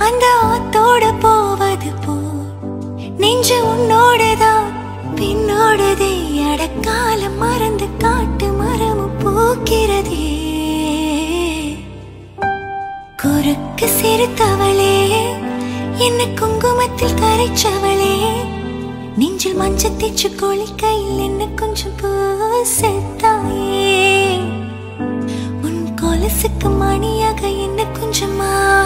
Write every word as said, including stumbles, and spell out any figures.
அந்த ஆத்தோட போவது போ நெஞ்சு உன்னோடதான் பின்னோடதே அடக்காலம் மறந்து காட்டு மரமும் பூக்கிறதே குறுக்கு சிறுத்தவளே என்ன குங்குமத்தில் கரைச்சவளே நெஞ்சில் மஞ்சள் தேச்சு குளிக்கையில் என்ன கொஞ்சம் பூசத்தாயே உன் கொலுசுக்கு மணியாக என்ன கொஞ்சமா